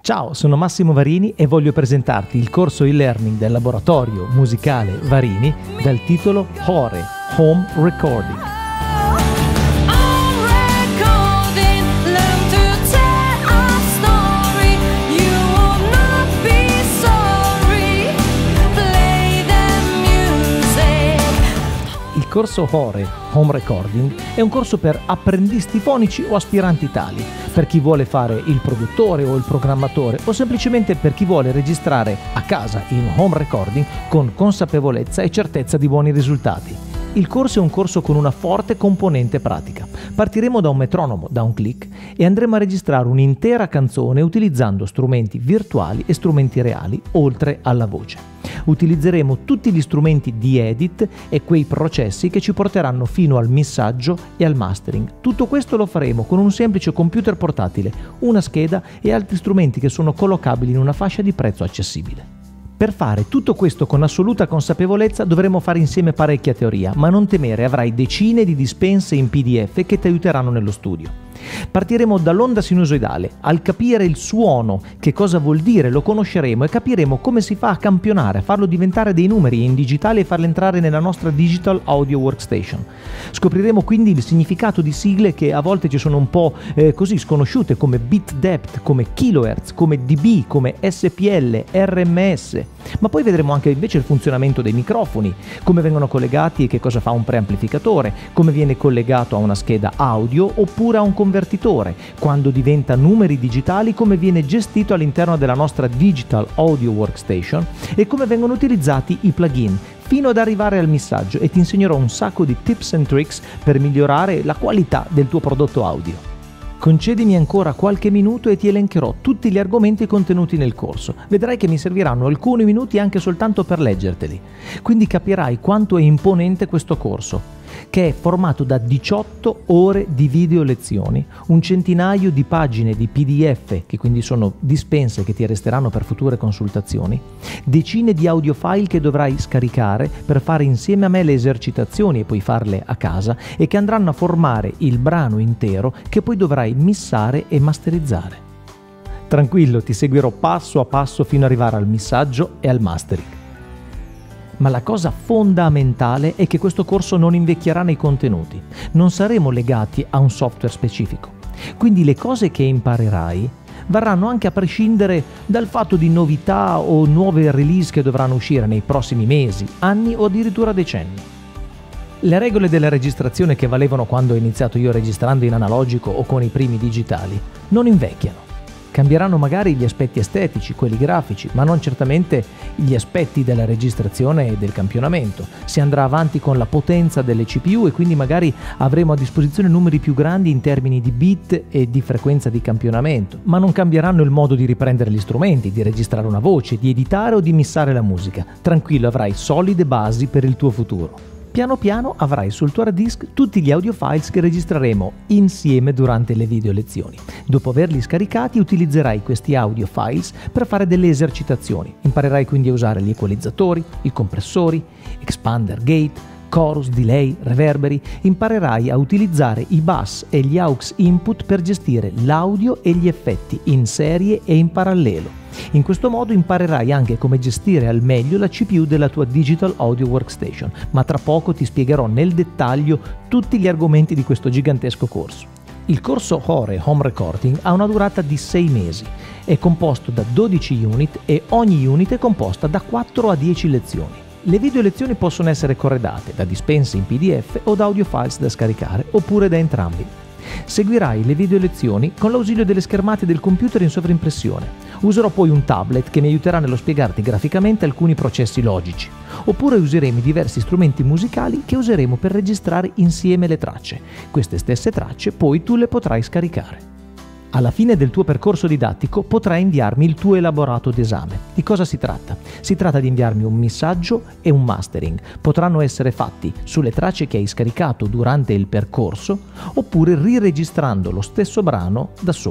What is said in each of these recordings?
Ciao, sono Massimo Varini e voglio presentarti il corso e-learning del laboratorio musicale Varini dal titolo Hore, Home Recording. Il corso Hore, Home Recording, è un corso per apprendisti fonici o aspiranti tali, per chi vuole fare il produttore o il programmatore o semplicemente per chi vuole registrare a casa in home recording con consapevolezza e certezza di buoni risultati. Il corso è un corso con una forte componente pratica. Partiremo da un metronomo, da un click, e andremo a registrare un'intera canzone utilizzando strumenti virtuali e strumenti reali, oltre alla voce. Utilizzeremo tutti gli strumenti di edit e quei processi che ci porteranno fino al missaggio e al mastering. Tutto questo lo faremo con un semplice computer portatile, una scheda e altri strumenti che sono collocabili in una fascia di prezzo accessibile. Per fare tutto questo con assoluta consapevolezza dovremo fare insieme parecchia teoria, ma non temere, avrai decine di dispense in PDF che ti aiuteranno nello studio. Partiremo dall'onda sinusoidale. Al capire il suono, che cosa vuol dire, lo conosceremo e capiremo come si fa a campionare, a farlo diventare dei numeri in digitale e farlo entrare nella nostra Digital Audio Workstation. Scopriremo quindi il significato di sigle che a volte ci sono un po' così sconosciute, come bit depth, come kilohertz, come dB, come SPL, RMS. Ma poi vedremo anche invece il funzionamento dei microfoni, come vengono collegati e che cosa fa un preamplificatore, come viene collegato a una scheda audio oppure a un convertitore, quando diventa numeri digitali, come viene gestito all'interno della nostra Digital Audio Workstation e come vengono utilizzati i plugin, fino ad arrivare al missaggio, e ti insegnerò un sacco di tips and tricks per migliorare la qualità del tuo prodotto audio. Concedimi ancora qualche minuto e ti elencherò tutti gli argomenti contenuti nel corso. Vedrai che mi serviranno alcuni minuti anche soltanto per leggerteli. Quindi capirai quanto è imponente questo corso, che è formato da 18 ore di video lezioni, un centinaio di pagine di PDF, che quindi sono dispense che ti resteranno per future consultazioni, decine di audio file che dovrai scaricare per fare insieme a me le esercitazioni e poi farle a casa, e che andranno a formare il brano intero che poi dovrai missare e masterizzare. Tranquillo, ti seguirò passo a passo fino ad arrivare al missaggio e al mastering. Ma la cosa fondamentale è che questo corso non invecchierà nei contenuti. Non saremo legati a un software specifico. Quindi le cose che imparerai varranno anche a prescindere dal fatto di novità o nuove release che dovranno uscire nei prossimi mesi, anni o addirittura decenni. Le regole della registrazione che valevano quando ho iniziato io registrando in analogico o con i primi digitali non invecchiano. Cambieranno magari gli aspetti estetici, quelli grafici, ma non certamente gli aspetti della registrazione e del campionamento. Si andrà avanti con la potenza delle CPU e quindi magari avremo a disposizione numeri più grandi in termini di bit e di frequenza di campionamento, ma non cambieranno il modo di riprendere gli strumenti, di registrare una voce, di editare o di missare la musica. Tranquillo, avrai solide basi per il tuo futuro. Piano piano avrai sul tuo hard disk tutti gli audio files che registreremo insieme durante le video lezioni. Dopo averli scaricati utilizzerai questi audio files per fare delle esercitazioni. Imparerai quindi a usare gli equalizzatori, i compressori, expander gate, chorus, delay, reverberi. Imparerai a utilizzare i bus e gli aux input per gestire l'audio e gli effetti in serie e in parallelo. In questo modo imparerai anche come gestire al meglio la CPU della tua Digital Audio Workstation, ma tra poco ti spiegherò nel dettaglio tutti gli argomenti di questo gigantesco corso. Il corso Hore Home Recording ha una durata di 6 mesi, è composto da 12 unit e ogni unit è composta da 4 a 10 lezioni. Le video lezioni possono essere corredate da dispense in PDF o da audio files da scaricare, oppure da entrambi. Seguirai le video lezioni con l'ausilio delle schermate del computer in sovrimpressione. Userò poi un tablet che mi aiuterà nello spiegarti graficamente alcuni processi logici. Oppure useremo diversi strumenti musicali che useremo per registrare insieme le tracce. Queste stesse tracce poi tu le potrai scaricare. Alla fine del tuo percorso didattico potrai inviarmi il tuo elaborato d'esame. Di cosa si tratta? Si tratta di inviarmi un missaggio e un mastering. Potranno essere fatti sulle tracce che hai scaricato durante il percorso oppure riregistrando lo stesso brano da solo.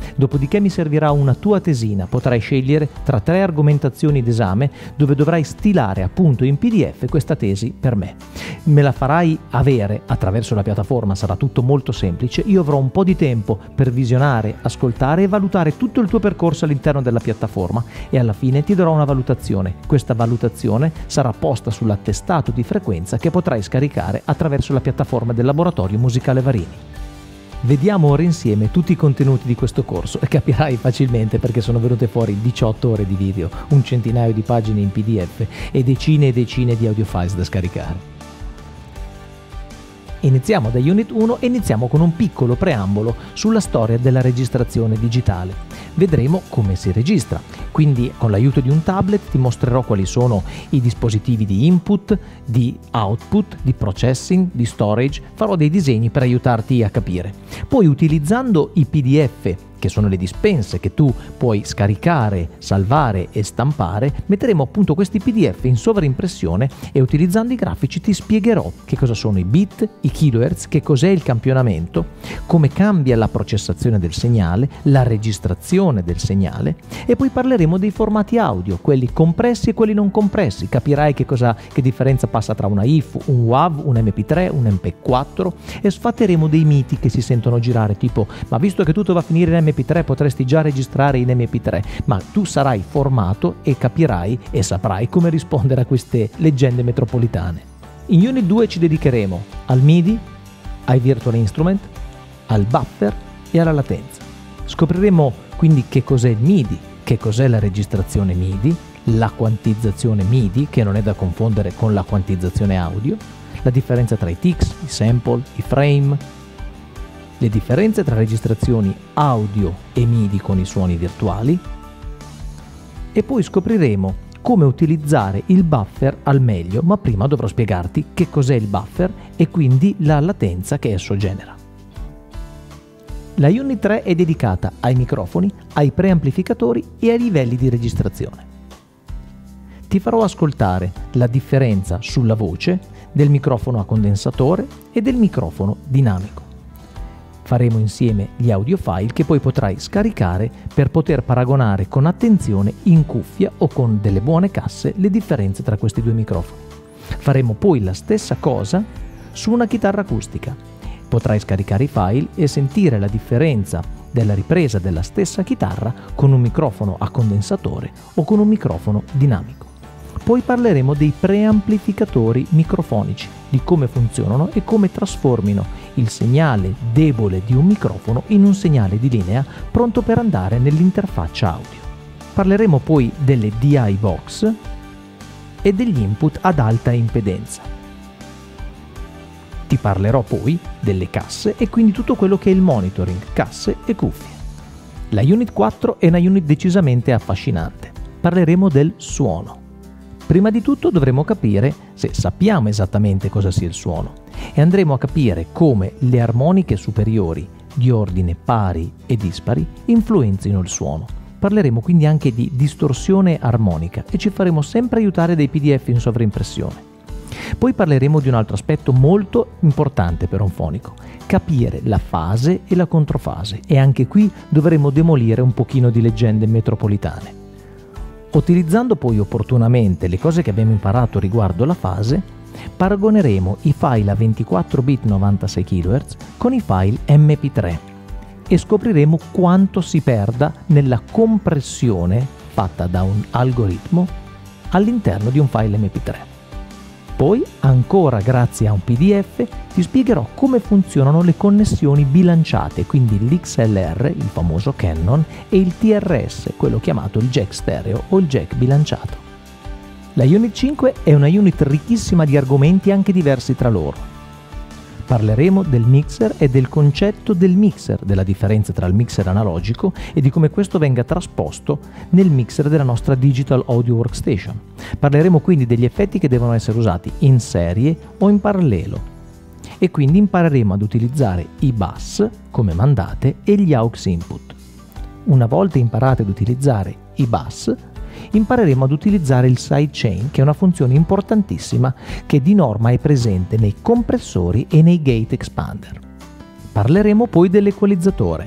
Dopodiché mi servirà una tua tesina, potrai scegliere tra 3 argomentazioni d'esame dove dovrai stilare appunto in PDF questa tesi per me. Me la farai avere attraverso la piattaforma, sarà tutto molto semplice, io avrò un po' di tempo per visionare, ascoltare e valutare tutto il tuo percorso all'interno della piattaforma e alla fine ti darò una valutazione. Questa valutazione sarà posta sull'attestato di frequenza che potrai scaricare attraverso la piattaforma del Laboratorio Musicale Varini. Vediamo ora insieme tutti i contenuti di questo corso e capirai facilmente perché sono venute fuori 18 ore di video, un centinaio di pagine in PDF e decine di audio files da scaricare. Iniziamo da Unit 1 e iniziamo con un piccolo preambolo sulla storia della registrazione digitale. Vedremo come si registra, quindi con l'aiuto di un tablet ti mostrerò quali sono i dispositivi di input, di output, di processing, di storage, farò dei disegni per aiutarti a capire. Poi utilizzando i PDF, che sono le dispense che tu puoi scaricare, salvare e stampare, metteremo appunto questi PDF in sovraimpressione e utilizzando i grafici ti spiegherò che cosa sono i bit, i kilohertz, che cos'è il campionamento, come cambia la processazione del segnale, la registrazione del segnale e poi parleremo dei formati audio, quelli compressi e quelli non compressi. Capirai che differenza passa tra una IF, un WAV, un MP3, un MP4 e sfatteremo dei miti che si sentono girare tipo ma visto che tutto va a finire in MP3 potresti già registrare in MP3, ma tu sarai formato e capirai e saprai come rispondere a queste leggende metropolitane. In Unit 2 ci dedicheremo al MIDI, ai Virtual Instrument, al buffer e alla latenza. Scopriremo quindi che cos'è il MIDI, che cos'è la registrazione MIDI, la quantizzazione MIDI, che non è da confondere con la quantizzazione audio, la differenza tra i tics, i sample, i frame, le differenze tra registrazioni audio e MIDI con i suoni virtuali e poi scopriremo come utilizzare il buffer al meglio, ma prima dovrò spiegarti che cos'è il buffer e quindi la latenza che esso genera. La Unit 3 è dedicata ai microfoni, ai preamplificatori e ai livelli di registrazione. Ti farò ascoltare la differenza sulla voce del microfono a condensatore e del microfono dinamico. Faremo insieme gli audio file che poi potrai scaricare per poter paragonare con attenzione in cuffia o con delle buone casse le differenze tra questi due microfoni. Faremo poi la stessa cosa su una chitarra acustica. Potrai scaricare i file e sentire la differenza della ripresa della stessa chitarra con un microfono a condensatore o con un microfono dinamico. Poi parleremo dei preamplificatori microfonici, di come funzionano e come trasformino il segnale debole di un microfono in un segnale di linea pronto per andare nell'interfaccia audio. Parleremo poi delle DI box e degli input ad alta impedenza. Ti parlerò poi delle casse e quindi tutto quello che è il monitoring, casse e cuffie. La Unit 4 è una unit decisamente affascinante. Parleremo del suono. Prima di tutto dovremo capire se sappiamo esattamente cosa sia il suono e andremo a capire come le armoniche superiori di ordine pari e dispari influenzino il suono. Parleremo quindi anche di distorsione armonica e ci faremo sempre aiutare dai PDF in sovraimpressione. Poi parleremo di un altro aspetto molto importante per un fonico, capire la fase e la controfase e anche qui dovremo demolire un pochino di leggende metropolitane. Utilizzando poi opportunamente le cose che abbiamo imparato riguardo la fase, paragoneremo i file a 24 bit 96 kHz con i file MP3 e scopriremo quanto si perda nella compressione fatta da un algoritmo all'interno di un file MP3. Poi, ancora grazie a un PDF, ti spiegherò come funzionano le connessioni bilanciate, quindi l'XLR, il famoso Canon, e il TRS, quello chiamato il jack stereo o il jack bilanciato. La Unit 5 è una unit ricchissima di argomenti anche diversi tra loro. Parleremo del mixer e del concetto del mixer, della differenza tra il mixer analogico e di come questo venga trasposto nel mixer della nostra Digital Audio Workstation. Parleremo quindi degli effetti che devono essere usati in serie o in parallelo e quindi impareremo ad utilizzare i bus come mandate e gli aux input. Una volta imparate ad utilizzare i bus, impareremo ad utilizzare il sidechain, che è una funzione importantissima che di norma è presente nei compressori e nei gate expander. Parleremo poi dell'equalizzatore.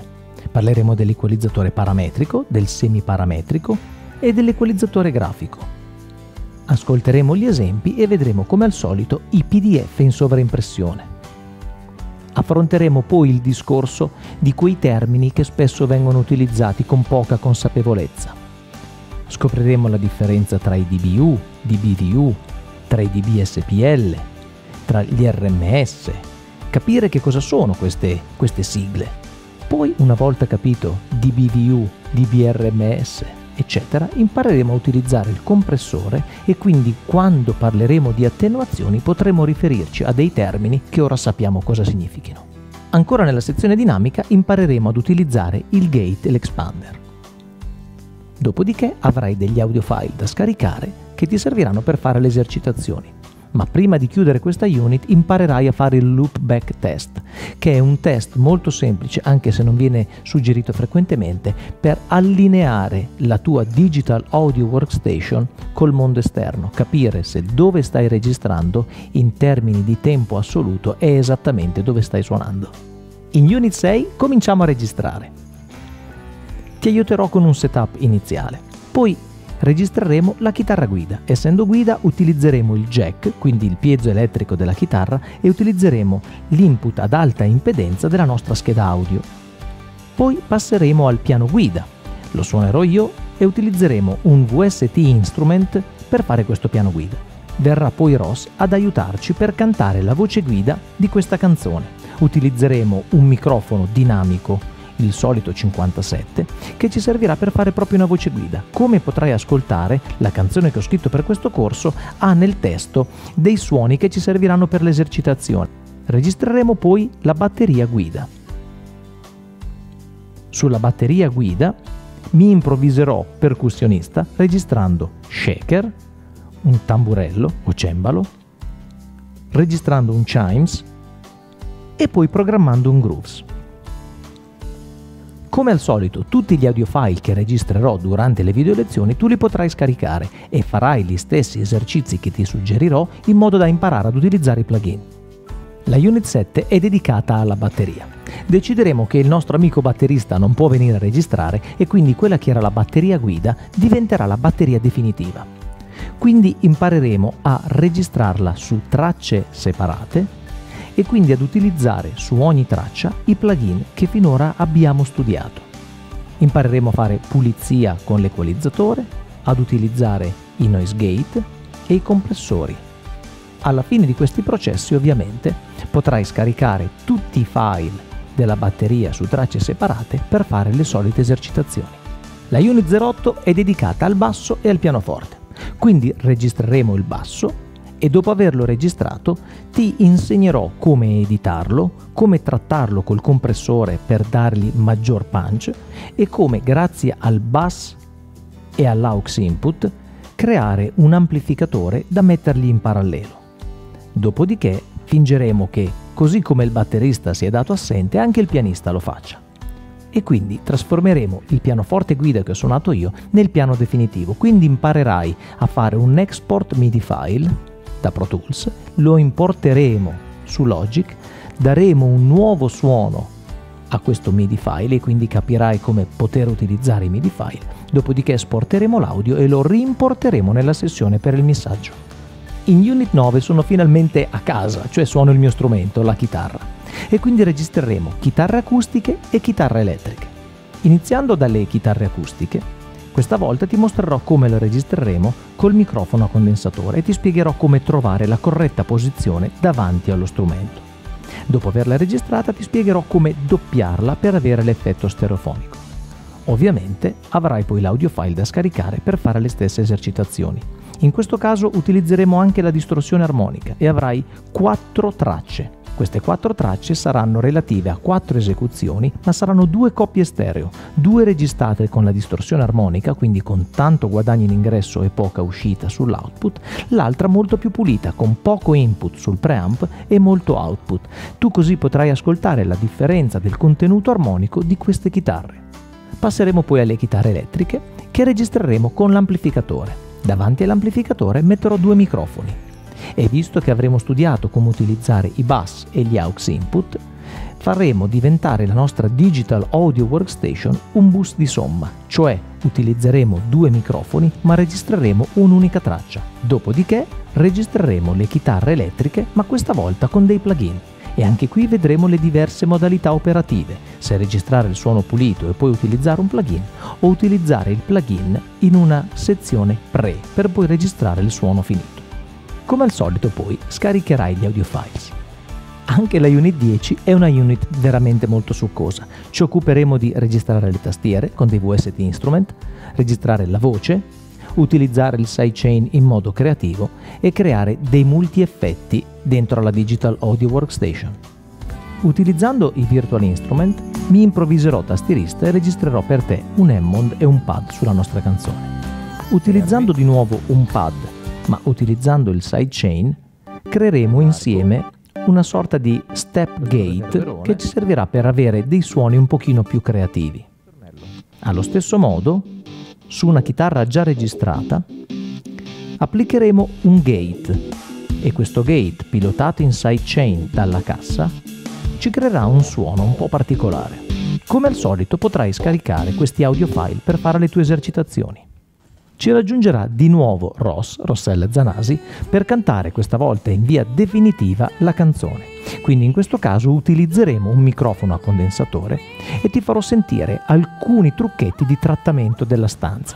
Parleremo dell'equalizzatore parametrico, del semiparametrico e dell'equalizzatore grafico. Ascolteremo gli esempi e vedremo come al solito i PDF in sovraimpressione. Affronteremo poi il discorso di quei termini che spesso vengono utilizzati con poca consapevolezza. Scopriremo la differenza tra i DBU, DBVU, tra i DBSPL, tra gli RMS, capire che cosa sono queste sigle. Poi, una volta capito DBVU, DBRMS, eccetera, impareremo a utilizzare il compressore e quindi quando parleremo di attenuazioni potremo riferirci a dei termini che ora sappiamo cosa significhino. Ancora nella sezione dinamica impareremo ad utilizzare il gate e l'expander. Dopodiché avrai degli audio file da scaricare che ti serviranno per fare le esercitazioni. Ma prima di chiudere questa unit imparerai a fare il loopback test, che è un test molto semplice, anche se non viene suggerito frequentemente, per allineare la tua Digital Audio Workstation col mondo esterno, capire se dove stai registrando in termini di tempo assoluto è esattamente dove stai suonando. In Unit 6 cominciamo a registrare. Ti aiuterò con un setup iniziale, poi registreremo la chitarra guida. Essendo guida utilizzeremo il jack, quindi il piezo elettrico della chitarra, e utilizzeremo l'input ad alta impedenza della nostra scheda audio. Poi passeremo al piano guida, lo suonerò io e utilizzeremo un VST Instrument per fare questo piano guida. Verrà poi Ross ad aiutarci per cantare la voce guida di questa canzone. Utilizzeremo un microfono dinamico, il solito 57, che ci servirà per fare proprio una voce guida. Come potrai ascoltare, la canzone che ho scritto per questo corso ha nel testo dei suoni che ci serviranno per l'esercitazione. Registreremo poi la batteria guida. Sulla batteria guida mi improvviserò percussionista registrando shaker, un tamburello o cembalo, registrando un chimes e poi programmando un grooves. Come al solito, tutti gli audio file che registrerò durante le video lezioni tu li potrai scaricare e farai gli stessi esercizi che ti suggerirò in modo da imparare ad utilizzare i plugin. La Unit 7 è dedicata alla batteria. Decideremo che il nostro amico batterista non può venire a registrare e quindi quella che era la batteria guida diventerà la batteria definitiva. Quindi impareremo a registrarla su tracce separate e quindi ad utilizzare su ogni traccia i plugin che finora abbiamo studiato. Impareremo a fare pulizia con l'equalizzatore, ad utilizzare i noise gate e i compressori. Alla fine di questi processi, ovviamente, potrai scaricare tutti i file della batteria su tracce separate per fare le solite esercitazioni. La Unit 08 è dedicata al basso e al pianoforte, quindi registreremo il basso e dopo averlo registrato ti insegnerò come editarlo, come trattarlo col compressore per dargli maggior punch e come, grazie al bus e all'aux input, creare un amplificatore da mettergli in parallelo. Dopodiché fingeremo che, così come il batterista si è dato assente, anche il pianista lo faccia. E quindi trasformeremo il pianoforte guida che ho suonato io nel piano definitivo, quindi imparerai a fare un export MIDI file da Pro Tools, lo importeremo su Logic, daremo un nuovo suono a questo MIDI file e quindi capirai come poter utilizzare i MIDI file, dopodiché esporteremo l'audio e lo rimporteremo nella sessione per il missaggio. In Unit 9 sono finalmente a casa, cioè suono il mio strumento, la chitarra, e quindi registreremo chitarre acustiche e chitarre elettriche. Iniziando dalle chitarre acustiche, questa volta ti mostrerò come lo registreremo col microfono a condensatore e ti spiegherò come trovare la corretta posizione davanti allo strumento. Dopo averla registrata ti spiegherò come doppiarla per avere l'effetto stereofonico. Ovviamente avrai poi l'audio file da scaricare per fare le stesse esercitazioni. In questo caso utilizzeremo anche la distorsione armonica e avrai 4 tracce. Queste 4 tracce saranno relative a 4 esecuzioni, ma saranno 2 coppie stereo, 2 registrate con la distorsione armonica, quindi con tanto guadagno in ingresso e poca uscita sull'output, l'altra molto più pulita, con poco input sul preamp e molto output. Tu così potrai ascoltare la differenza del contenuto armonico di queste chitarre. Passeremo poi alle chitarre elettriche, che registreremo con l'amplificatore. Davanti all'amplificatore metterò 2 microfoni. E visto che avremo studiato come utilizzare i bus e gli aux input, faremo diventare la nostra Digital Audio Workstation un bus di somma, cioè utilizzeremo 2 microfoni ma registreremo un'unica traccia. Dopodiché registreremo le chitarre elettriche, ma questa volta con dei plugin. E anche qui vedremo le diverse modalità operative, se registrare il suono pulito e poi utilizzare un plugin o utilizzare il plugin in una sezione pre per poi registrare il suono finito. Come al solito poi scaricherai gli audio files. Anche la Unit 10 è una unit veramente molto succosa. Ci occuperemo di registrare le tastiere con dei VST Instrument, registrare la voce, utilizzare il sidechain in modo creativo e creare dei multi-effetti dentro la Digital Audio Workstation. Utilizzando i Virtual Instrument mi improvviserò tastierista e registrerò per te un Hammond e un pad sulla nostra canzone. Utilizzando di nuovo un pad, ma utilizzando il sidechain, creeremo insieme una sorta di step gate che ci servirà per avere dei suoni un pochino più creativi. Allo stesso modo, su una chitarra già registrata, applicheremo un gate e questo gate, pilotato in sidechain dalla cassa, ci creerà un suono un po' particolare. Come al solito potrai scaricare questi audio file per fare le tue esercitazioni. Ci raggiungerà di nuovo Rossella Zanasi, per cantare questa volta in via definitiva la canzone. Quindi in questo caso utilizzeremo un microfono a condensatore e ti farò sentire alcuni trucchetti di trattamento della stanza.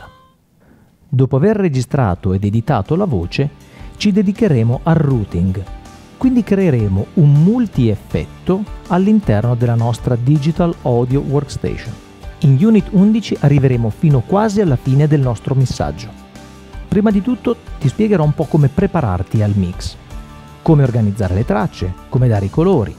Dopo aver registrato ed editato la voce, ci dedicheremo al routing. Quindi creeremo un multi-effetto all'interno della nostra Digital Audio Workstation. In Unit 11 arriveremo fino quasi alla fine del nostro missaggio. Prima di tutto ti spiegherò un po' come prepararti al mix, come organizzare le tracce, come dare i colori.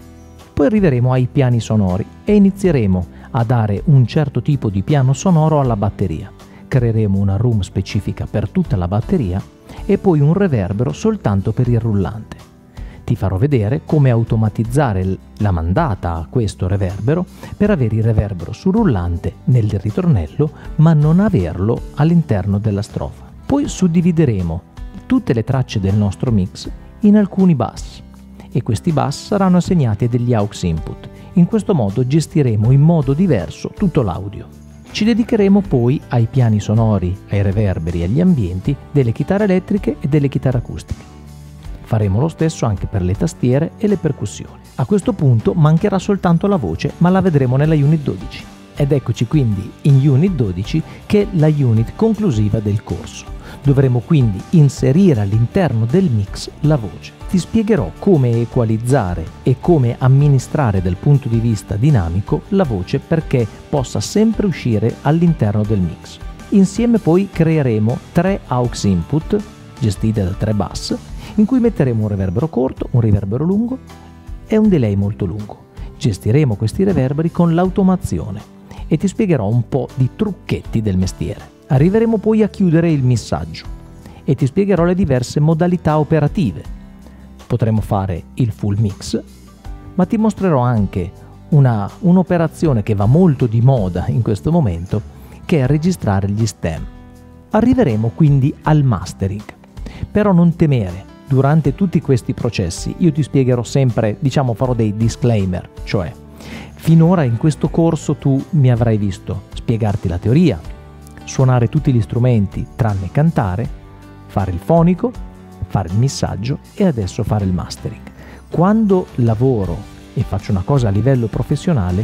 Poi arriveremo ai piani sonori e inizieremo a dare un certo tipo di piano sonoro alla batteria. Creeremo una room specifica per tutta la batteria e poi un reverbero soltanto per il rullante. Ti farò vedere come automatizzare la mandata a questo reverbero per avere il reverbero sul rullante nel ritornello, ma non averlo all'interno della strofa. Poi suddivideremo tutte le tracce del nostro mix in alcuni bus e questi bus saranno assegnati a degli aux input. In questo modo gestiremo in modo diverso tutto l'audio. Ci dedicheremo poi ai piani sonori, ai reverberi e agli ambienti delle chitarre elettriche e delle chitarre acustiche. Faremo lo stesso anche per le tastiere e le percussioni. A questo punto mancherà soltanto la voce, ma la vedremo nella Unit 12. Ed eccoci quindi in Unit 12, che è la unit conclusiva del corso. Dovremo quindi inserire all'interno del mix la voce. Ti spiegherò come equalizzare e come amministrare dal punto di vista dinamico la voce perché possa sempre uscire all'interno del mix. Insieme poi creeremo 3 aux input gestite da 3 bus, in cui metteremo un reverbero corto, un reverbero lungo e un delay molto lungo. Gestiremo questi reverberi con l'automazione e ti spiegherò un po' di trucchetti del mestiere. Arriveremo poi a chiudere il missaggio e ti spiegherò le diverse modalità operative. Potremo fare il full mix, ma ti mostrerò anche un'operazione che va molto di moda in questo momento, che è registrare gli stem. Arriveremo quindi al mastering, però non temere. Durante tutti questi processi io ti spiegherò sempre, farò dei disclaimer, cioè finora in questo corso tu mi avrai visto spiegarti la teoria, suonare tutti gli strumenti tranne cantare, fare il fonico, fare il missaggio e adesso fare il mastering. Quando lavoro e faccio una cosa a livello professionale,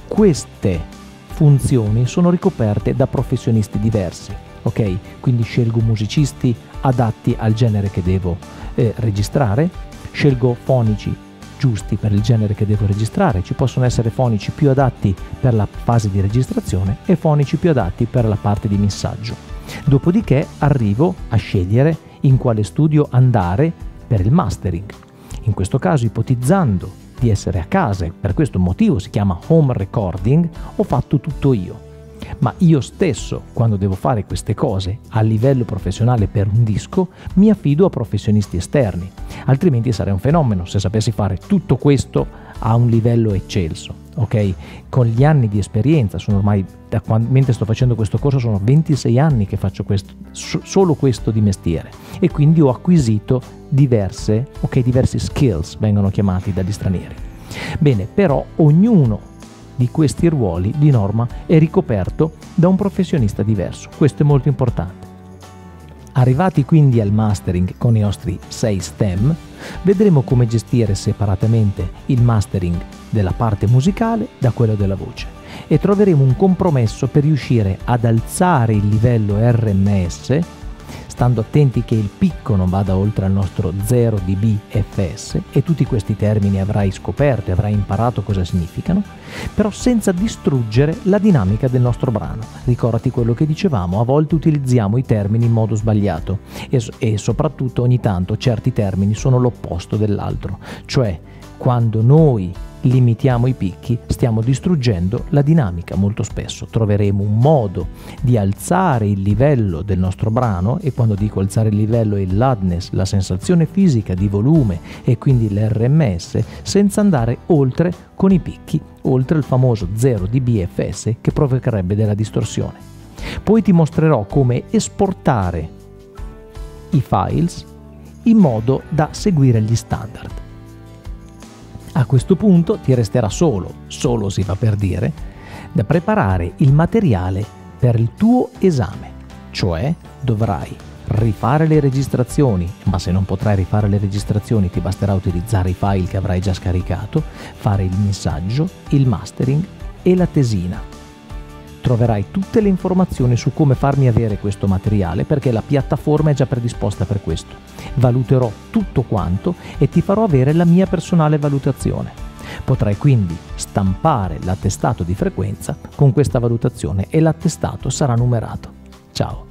queste funzioni sono ricoperte da professionisti diversi, ok? Quindi scelgo musicisti adatti al genere che devo registrare, scelgo fonici giusti per il genere che devo registrare. Ci possono essere fonici più adatti per la fase di registrazione e fonici più adatti per la parte di missaggio. Dopodiché arrivo a scegliere in quale studio andare per il mastering. In questo caso, ipotizzando di essere a casa, e per questo motivo si chiama home recording, ho fatto tutto io. Ma io stesso, quando devo fare queste cose a livello professionale per un disco, mi affido a professionisti esterni, altrimenti sarei un fenomeno se sapessi fare tutto questo a un livello eccelso, ok? Con gli anni di esperienza, sono ormai, mentre sto facendo questo corso, sono 26 anni che faccio questo, solo questo di mestiere, e quindi ho acquisito diversi skills, vengono chiamati dagli stranieri. Bene, però ognuno di questi ruoli di norma è ricoperto da un professionista diverso. Questo è molto importante. Arrivati quindi al mastering con i nostri 6 stem, vedremo come gestire separatamente il mastering della parte musicale da quello della voce e troveremo un compromesso per riuscire ad alzare il livello RMS, stando attenti che il picco non vada oltre al nostro 0 dB fs, e tutti questi termini avrai scoperto e avrai imparato cosa significano, però senza distruggere la dinamica del nostro brano. Ricordati quello che dicevamo, a volte utilizziamo i termini in modo sbagliato e soprattutto ogni tanto certi termini sono l'opposto dell'altro, cioè quando noi limitiamo i picchi stiamo distruggendo la dinamica. Molto spesso troveremo un modo di alzare il livello del nostro brano, e quando dico alzare il livello è il loudness, la sensazione fisica di volume e quindi l'RMS, senza andare oltre con i picchi, oltre il famoso 0 dB fs che provocherebbe della distorsione. Poi ti mostrerò come esportare i files in modo da seguire gli standard. A questo punto ti resterà solo si fa per dire, da preparare il materiale per il tuo esame, cioè dovrai rifare le registrazioni, ma se non potrai rifare le registrazioni ti basterà utilizzare i file che avrai già scaricato, fare il missaggio, il mastering e la tesina. Troverai tutte le informazioni su come farmi avere questo materiale, perché la piattaforma è già predisposta per questo. Valuterò tutto quanto e ti farò avere la mia personale valutazione. Potrai quindi stampare l'attestato di frequenza con questa valutazione e l'attestato sarà numerato. Ciao!